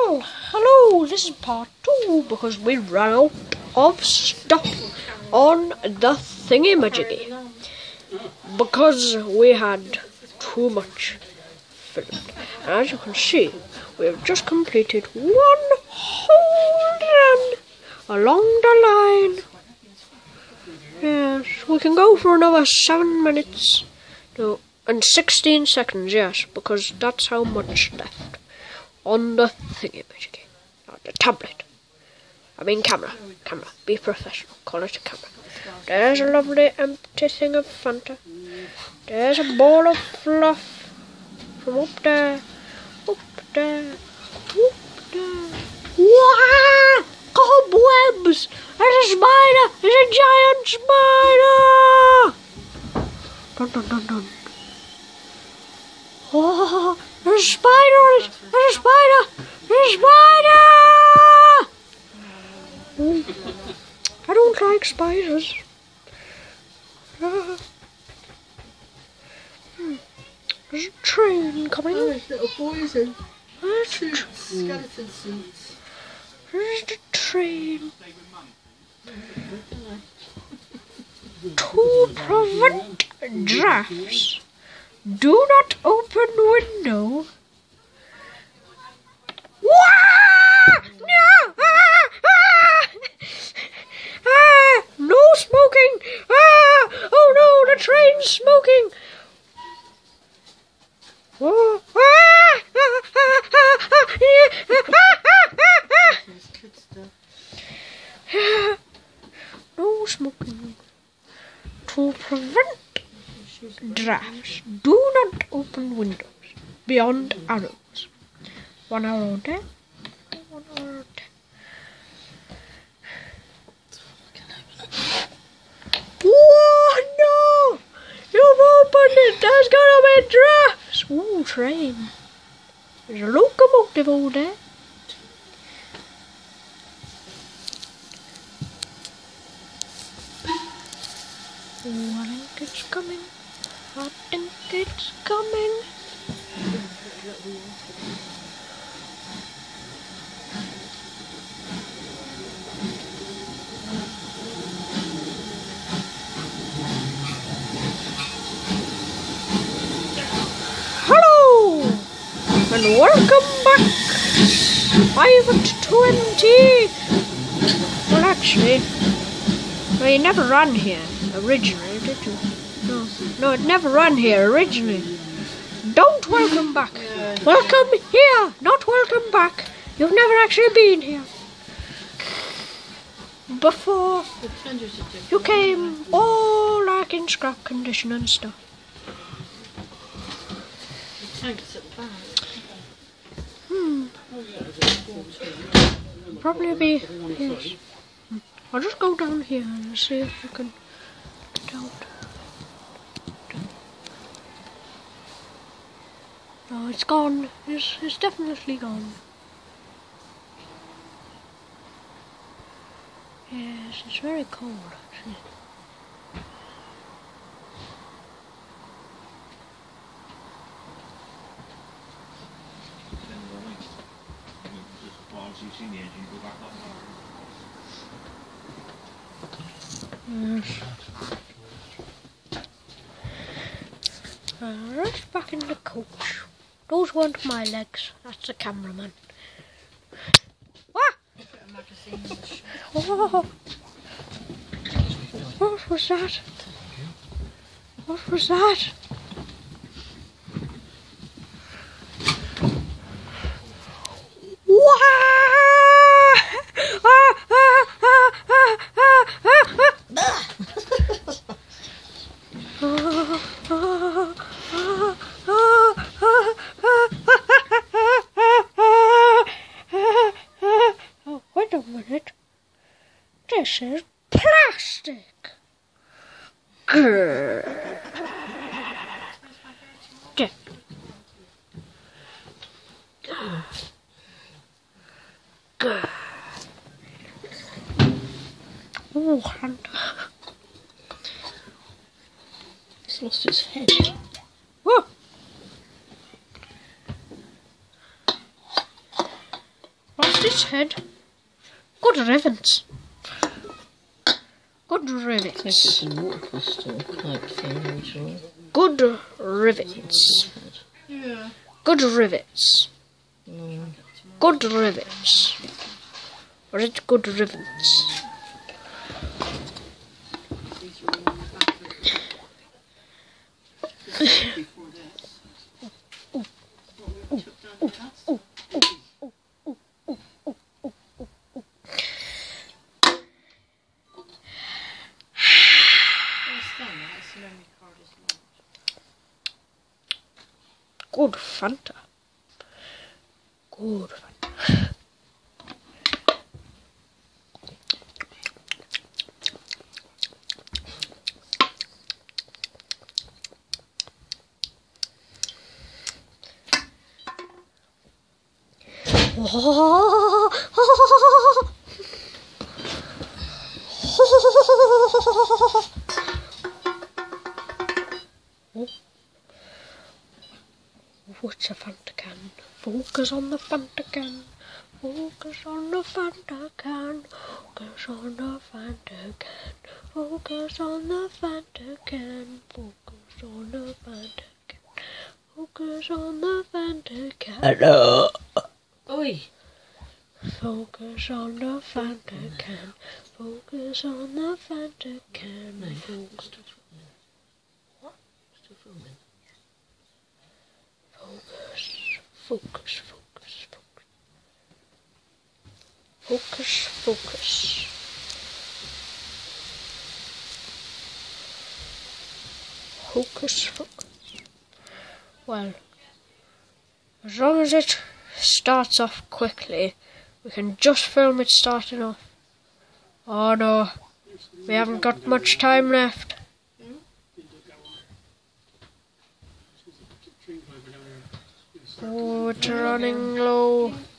Well, hello, this is part 2 because we ran out of stuff on the thingy-majiggy. Because we had too much filmed. And as you can see, we have just completed one whole run along the line. Yes, we can go for another 7 minutes. No, and 16 seconds, yes, because that's how much left on the thingy-majiggy. The tablet. I mean camera. Camera. Be professional. Call it a camera. There's a lovely empty thing of Fanta. There's a ball of fluff. From up there. Up there. Up there. Wow! Cobwebs! There's a spider! There's a giant spider! Dun dun dun dun. Oh, there's a spider on it! There's a spider! There's a spider! I don't like spiders. There's a train coming. Oh, there's little boys in suits, skeleton suits. There's the train. To prevent drafts, do not open window. No smoking! Oh no, the train's smoking! No smoking. To prevent drafts, do not open windows beyond arrows. 1 arrow there, 1 arrow there. Whoa, no! You've opened it! There's gonna be drafts! Ooh, train. There's a locomotive over there. Oh, I think it's coming. I think it's coming. Hello and welcome back. 5 at 20. Well, actually, well, you never ran here originally, did you? No, it never ran here originally. Don't welcome back. Welcome here, not welcome back. You've never actually been here before. You came all like in scrap condition and stuff. Probably be, yes. I'll just go down here and see if I can get out. No, it's gone. It's definitely gone. Yes, it's very cold actually. Yes. Right back in the coach. Those weren't my legs, that's the cameraman. Ah! Oh. What was that? What was that? Oh, wait a minute. This is plastic. Grr. There. Grr. Oh, Hunter. He's lost his head. Whoa. lost its head. Good riddance. Good riddance. It's like a water crystal type thing, usually. Good rivets. Yeah. Good rivets. No. Good rivets. Or is it good rivets? Before this. Good Fanta. Good Fanta. What's a Fanta can? Focus on the Fanta can. Focus on the Fanta can. Focus on the Fanta can. Focus on the Fanta can. Focus on the Fanta can. Focus on the Fanta can. Hello. Oi! Focus on the Fanta can. Focus on the Fanta can. No, Focus. still filming. What? Still filming. Focus, focus, focus. Focus, focus. Focus, focus. Well, as long as it starts off quickly, we can just film it starting off. Oh no, we haven't got much time left. Oh, it's running low.